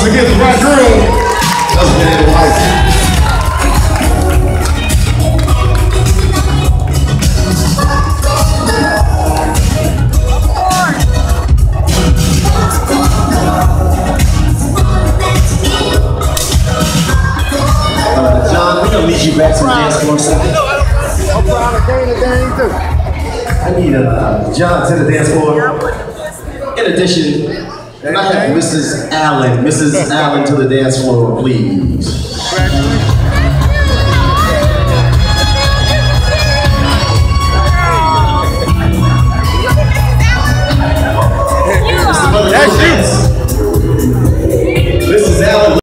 once again, the right girl. Doesn't get any life. John, we're gonna lead you back to the dance floor second. I need John to the dance floor. In addition, can I have Mrs. Allen to the dance floor, please?